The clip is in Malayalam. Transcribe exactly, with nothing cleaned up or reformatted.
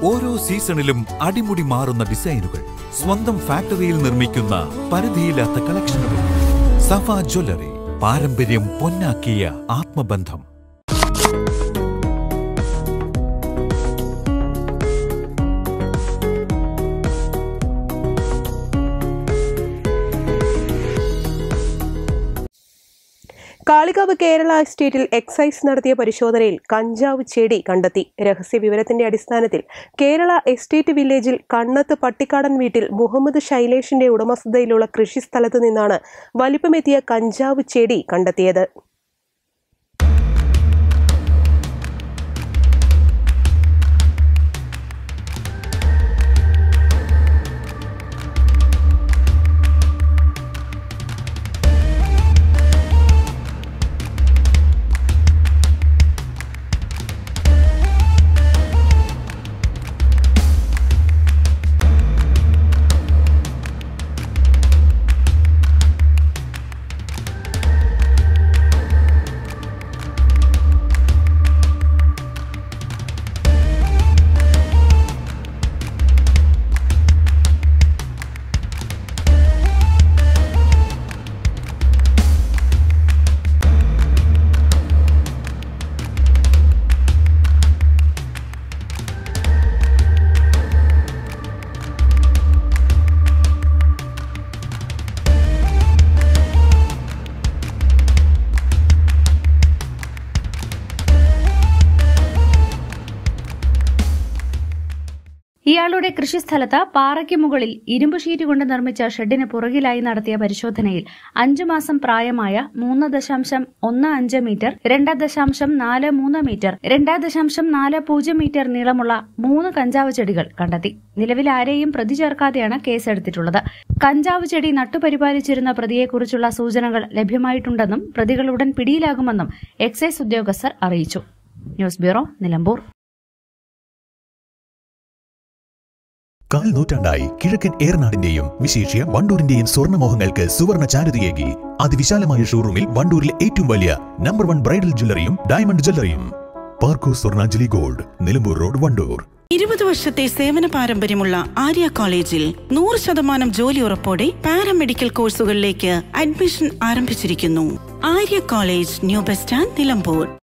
ഓരോ സീസണിലും അടിമുടി മാറുന്ന ഡിസൈനുകൾ, സ്വന്തം ഫാക്ടറിയിൽ നിർമ്മിക്കുന്ന പരിധിയില്ലാത്ത കളക്ഷനുകൾ. സഫ ജ്വല്ലറി, പാരമ്പര്യം പൊന്നാക്കിയ ആത്മബന്ധം. കാളികാവ് കേരള എസ്റ്റേറ്റിൽ എക്സൈസ് നടത്തിയ പരിശോധനയിൽ കഞ്ചാവ് ചെടി കണ്ടെത്തി. രഹസ്യ വിവരത്തിന്റെ അടിസ്ഥാനത്തിൽ കേരള എസ്റ്റേറ്റ് വില്ലേജിൽ കണ്ണത്ത് പട്ടിക്കാടൻ വീട്ടിൽ മുഹമ്മദ് ശൈലേഷിന്റെ ഉടമസ്ഥതയിലുള്ള കൃഷിസ്ഥലത്ത് നിന്നാണ് വലിപ്പമെത്തിയ കഞ്ചാവ് ചെടി കണ്ടെത്തിയത്. ഇയാളുടെ കൃഷിസ്ഥലത്ത് പാറയ്ക്ക് മുകളിൽ ഇരുമ്പ് ഷീറ്റ് കൊണ്ട് നിർമ്മിച്ച ഷെഡിന് പുറകിലായി നടത്തിയ പരിശോധനയിൽ അഞ്ചു മാസം പ്രായമായ മൂന്ന് ദശാംശം ഒന്ന് അഞ്ച് മീറ്റർ, രണ്ട് ദശാംശം നാല് മൂന്ന് മീറ്റർ, രണ്ട് ദശാംശം നാല് പൂജ്യം മീറ്റർ നീളമുള്ള മൂന്ന് കഞ്ചാവ് ചെടികൾ കണ്ടെത്തി. നിലവിൽ ആരെയും പ്രതി ചേർക്കാതെയാണ് കേസെടുത്തിട്ടുള്ളത്. കഞ്ചാവ് ചെടി നട്ടുപരിപാലിച്ചിരുന്ന പ്രതിയെക്കുറിച്ചുള്ള സൂചനകൾ ലഭ്യമായിട്ടുണ്ടെന്നും പ്രതികൾ ഉടൻ പിടിയിലാകുമെന്നും എക്സൈസ് ഉദ്യോഗസ്ഥർ അറിയിച്ചു. News bureau, Nilambur. കാൽ നൂറ്റാണ്ടായി കിഴക്കൻ ഏറനാടിന്റെയും വിശേഷ്യ വണ്ടൂരിന്റെയും സ്വർണ്ണമോഹങ്ങൾക്ക് സുവർണ ചാരുതയേകി അതിവിശാലമായ ഷോറൂമിൽ വണ്ടൂരിലെ ഏറ്റവും വലിയ നമ്പർ വൺ ബ്രൈഡൽ ജ്വല്ലറിയും ഡയമണ്ട് ജ്വല്ലറിയും. Parco Swarnanjali gold, Nilambur road, Wandoor. ഇരുപത് വർഷത്തെ സേവന പാരമ്പര്യമുള്ള ആര്യ കോളേജിൽ നൂറ് ശതമാനം ജോലി ഉറപ്പോടെ പാരാമെഡിക്കൽ കോഴ്സുകളിലേക്ക് അഡ്മിഷൻ ആരംഭിച്ചിരിക്കുന്നു. Arya college, new bus stand, Nilambur.